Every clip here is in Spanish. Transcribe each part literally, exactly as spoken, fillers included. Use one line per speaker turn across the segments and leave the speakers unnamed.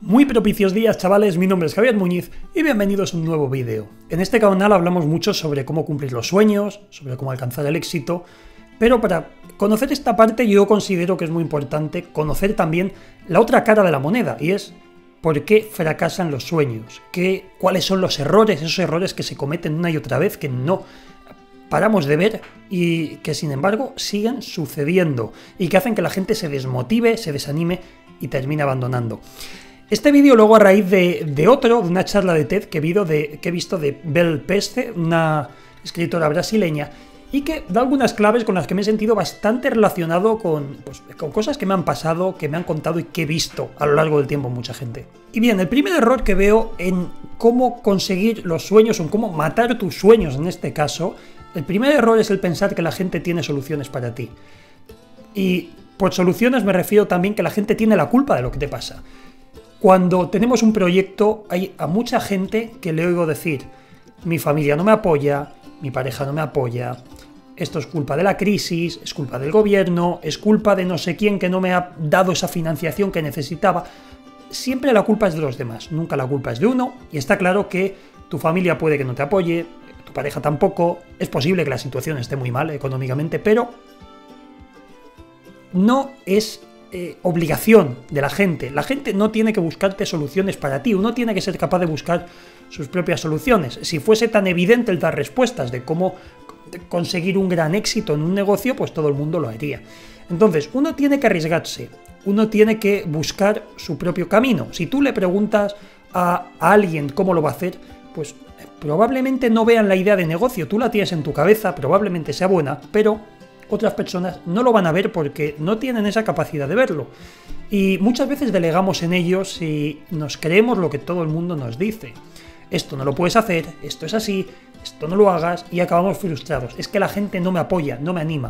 Muy propicios días, chavales, mi nombre es Javier Muñiz y bienvenidos a un nuevo vídeo. En este canal hablamos mucho sobre cómo cumplir los sueños, sobre cómo alcanzar el éxito, pero para conocer esta parte yo considero que es muy importante conocer también la otra cara de la moneda, y es por qué fracasan los sueños, qué, cuáles son los errores, esos errores que se cometen una y otra vez, que no paramos de ver y que sin embargo siguen sucediendo y que hacen que la gente se desmotive, se desanime y termine abandonando. Este vídeo luego a raíz de, de otro, de una charla de TED que he, visto de, que he visto de Bel Peste, una escritora brasileña, y que da algunas claves con las que me he sentido bastante relacionado con, pues, con cosas que me han pasado, que me han contado y que he visto a lo largo del tiempo mucha gente. Y bien, el primer error que veo en cómo conseguir los sueños, o en cómo matar tus sueños en este caso, el primer error es el pensar que la gente tiene soluciones para ti. Y por soluciones me refiero también que la gente tiene la culpa de lo que te pasa. Cuando tenemos un proyecto, hay a mucha gente que le oigo decir: mi familia no me apoya, mi pareja no me apoya, esto es culpa de la crisis, es culpa del gobierno, es culpa de no sé quién que no me ha dado esa financiación que necesitaba. Siempre la culpa es de los demás, nunca la culpa es de uno, y está claro que tu familia puede que no te apoye, tu pareja tampoco, es posible que la situación esté muy mal económicamente, pero no es Eh, obligación de la gente. La gente no tiene que buscarte soluciones para ti, uno tiene que ser capaz de buscar sus propias soluciones. Si fuese tan evidente el dar respuestas de cómo conseguir un gran éxito en un negocio, pues todo el mundo lo haría. Entonces, uno tiene que arriesgarse, uno tiene que buscar su propio camino. Si tú le preguntas a, a alguien cómo lo va a hacer, pues probablemente no vean la idea de negocio, tú la tienes en tu cabeza, probablemente sea buena, pero otras personas no lo van a ver porque no tienen esa capacidad de verlo. Y muchas veces delegamos en ellos y nos creemos lo que todo el mundo nos dice. Esto no lo puedes hacer, esto es así, esto no lo hagas, y acabamos frustrados. Es que la gente no me apoya, no me anima.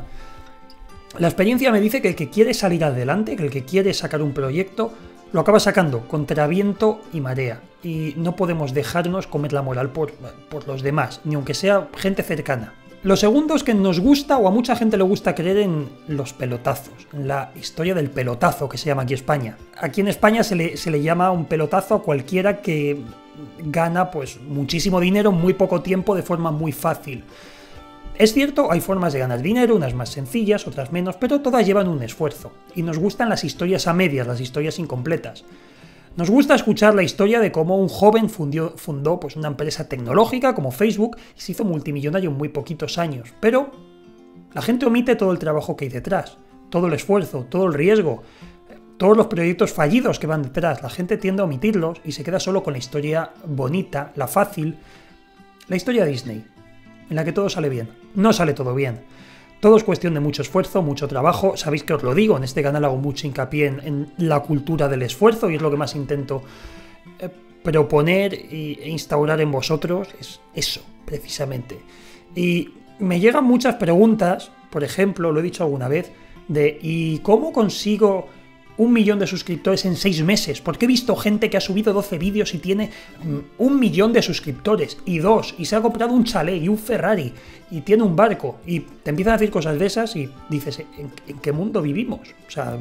La experiencia me dice que el que quiere salir adelante, que el que quiere sacar un proyecto, lo acaba sacando contra viento y marea. Y no podemos dejarnos comer la moral por, por los demás, ni aunque sea gente cercana. Lo segundo es que nos gusta, o a mucha gente le gusta, creer en los pelotazos, en la historia del pelotazo que se llama aquí en España. Aquí en España se le, se le llama un pelotazo a cualquiera que gana pues muchísimo dinero en muy poco tiempo de forma muy fácil. Es cierto, hay formas de ganar dinero, unas más sencillas, otras menos, pero todas llevan un esfuerzo. Y nos gustan las historias a medias, las historias incompletas. Nos gusta escuchar la historia de cómo un joven fundió, fundó pues, una empresa tecnológica como Facebook y se hizo multimillonario en muy poquitos años, pero la gente omite todo el trabajo que hay detrás, todo el esfuerzo, todo el riesgo, todos los proyectos fallidos que van detrás. La gente tiende a omitirlos y se queda solo con la historia bonita, la fácil, la historia de Disney, en la que todo sale bien. No sale todo bien. Todo es cuestión de mucho esfuerzo, mucho trabajo. Sabéis que os lo digo, en este canal hago mucho hincapié en, en la cultura del esfuerzo, y es lo que más intento eh, proponer e instaurar en vosotros, es eso, precisamente. Y me llegan muchas preguntas, por ejemplo, lo he dicho alguna vez, de ¿y cómo consigo un millón de suscriptores en seis meses? Porque he visto gente que ha subido doce vídeos y tiene mm, un millón de suscriptores, y dos, y se ha comprado un chalet y un Ferrari, y tiene un barco, y te empiezan a decir cosas de esas y dices, ¿en, en qué mundo vivimos? O sea,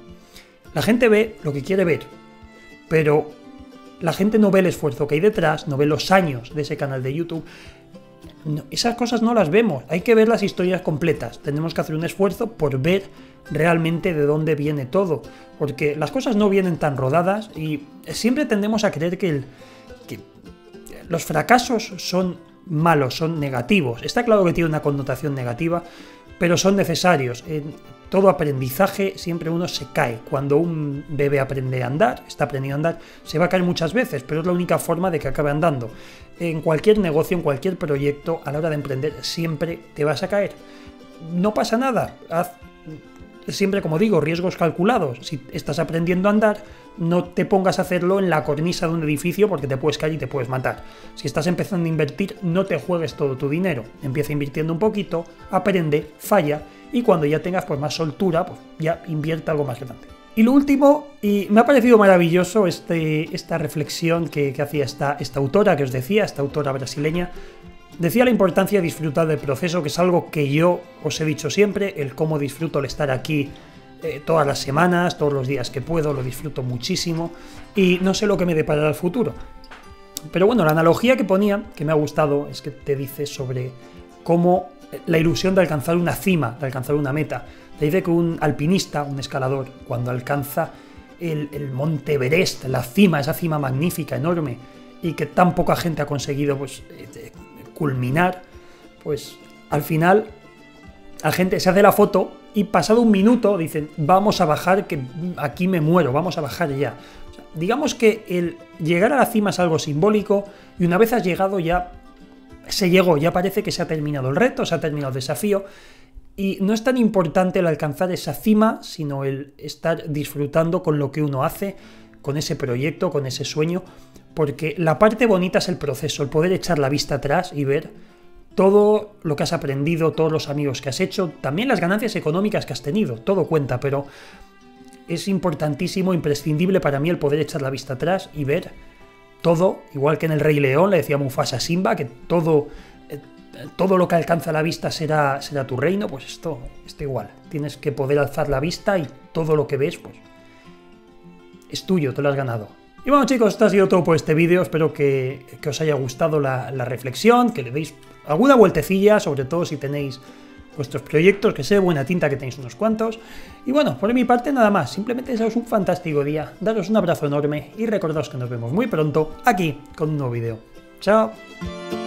la gente ve lo que quiere ver, pero la gente no ve el esfuerzo que hay detrás, no ve los años de ese canal de YouTube. No, esas cosas no las vemos, hay que ver las historias completas, tenemos que hacer un esfuerzo por ver realmente de dónde viene todo, porque las cosas no vienen tan rodadas y siempre tendemos a creer que, el, que los fracasos son malos, son negativos. Está claro que tiene una connotación negativa, pero son necesarios. En todo aprendizaje siempre uno se cae. Cuando un bebé aprende a andar, está aprendiendo a andar, se va a caer muchas veces, pero es la única forma de que acabe andando. En cualquier negocio, en cualquier proyecto, a la hora de emprender, siempre te vas a caer. No pasa nada. Haz siempre, como digo, riesgos calculados. Si estás aprendiendo a andar, no te pongas a hacerlo en la cornisa de un edificio porque te puedes caer y te puedes matar. Si estás empezando a invertir, no te juegues todo tu dinero. Empieza invirtiendo un poquito, aprende, falla, y cuando ya tengas pues más soltura, pues ya invierta algo más grande. Y lo último, y me ha parecido maravilloso este, esta reflexión que, que hacía esta, esta autora que os decía, esta autora brasileña. Decía la importancia de disfrutar del proceso, que es algo que yo os he dicho siempre, el cómo disfruto el estar aquí eh, todas las semanas, todos los días que puedo, lo disfruto muchísimo y no sé lo que me deparará el futuro. Pero bueno, la analogía que ponía, que me ha gustado, es que te dice sobre cómo la ilusión de alcanzar una cima, de alcanzar una meta. Te dice que un alpinista, un escalador, cuando alcanza el, el Monte Everest, la cima, esa cima magnífica, enorme, y que tan poca gente ha conseguido pues, culminar, pues al final la gente se hace la foto y pasado un minuto dicen, vamos a bajar, que aquí me muero, vamos a bajar ya. O sea, digamos que el llegar a la cima es algo simbólico y una vez has llegado ya se llegó, ya parece que se ha terminado el reto, se ha terminado el desafío y no es tan importante el alcanzar esa cima, sino el estar disfrutando con lo que uno hace, con ese proyecto, con ese sueño, porque la parte bonita es el proceso, el poder echar la vista atrás y ver todo lo que has aprendido, todos los amigos que has hecho, también las ganancias económicas que has tenido, todo cuenta, pero es importantísimo, imprescindible para mí el poder echar la vista atrás y ver todo, igual que en El Rey León le decía Mufasa a Simba, que todo, eh, todo lo que alcanza la vista será, será tu reino, pues esto, esto igual. Tienes que poder alzar la vista y todo lo que ves, pues, es tuyo, te lo has ganado. Y bueno chicos, esto ha sido todo por este vídeo, espero que, que os haya gustado la, la reflexión, que le deis alguna vueltecilla, sobre todo si tenéis vuestros proyectos, que sé buena tinta que tenéis unos cuantos. Y bueno, por mi parte nada más, simplemente desearos un fantástico día, daros un abrazo enorme y recordaos que nos vemos muy pronto aquí con un nuevo vídeo. ¡Chao!